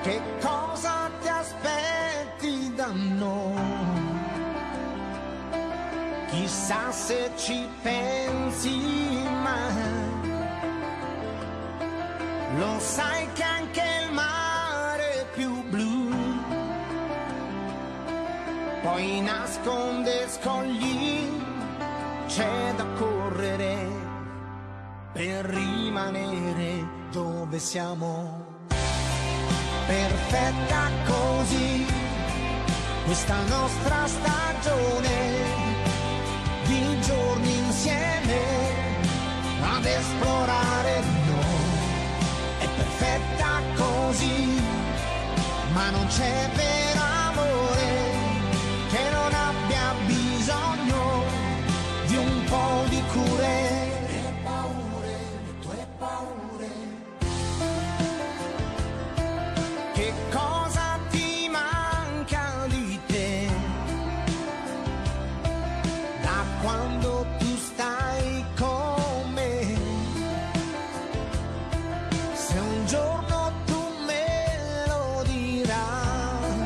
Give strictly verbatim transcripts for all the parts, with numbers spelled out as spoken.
Che cosa ti aspetti da noi? Chissà se ci pensi mai. Lo sai che anche il mare più blu poi nasconde scogli, c'è da correre per rimanere dove siamo. Perfetta così questa nostra stagione di giorni insieme ad esplorare noi. È perfetta così, ma non c'è vero amore che non abbia bisogno di un po' di cure. Le paure, le tue paure. Che cosa ti manca di te da quando tu stai con me? Se un giorno tu me lo dirai,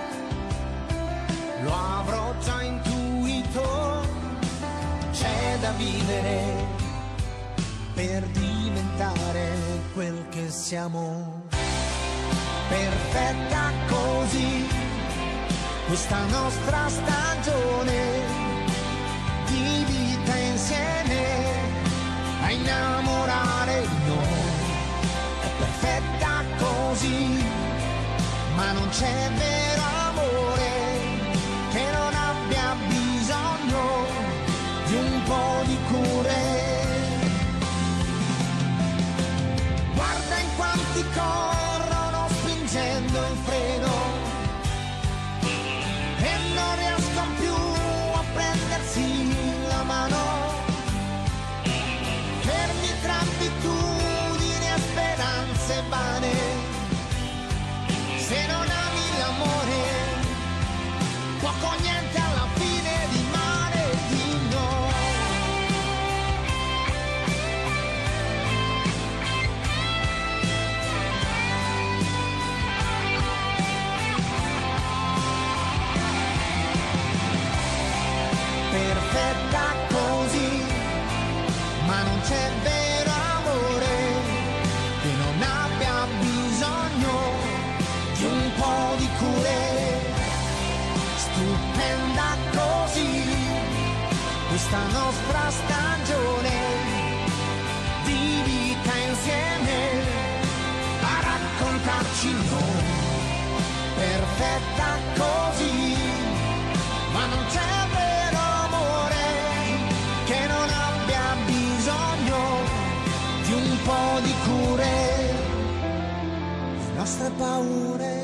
lo avrò già intuito. C'è da vivere per diventare quel che siamo. Perfetta così questa nostra stagione di vita insieme a innamorare noi. È perfetta così, ma non c'è vero amore che non abbia bisogno di un po' di cure. Guarda in quanti corrono spingendo il freno e non riescono più a prendersi la mano, fermi tra abitudini e speranze vane. Se non ami l'amore, poco o niente alla fine rimane di noi. Perfetta così, ma non c'è vero amore che non abbia bisogno di un po' di cure. Stupenda così questa nostra stagione di vita insieme a raccontarci noi. Perfetta così, ma non c'è vero amore che non abbia bisogno di un po' di cure. Le nostre paure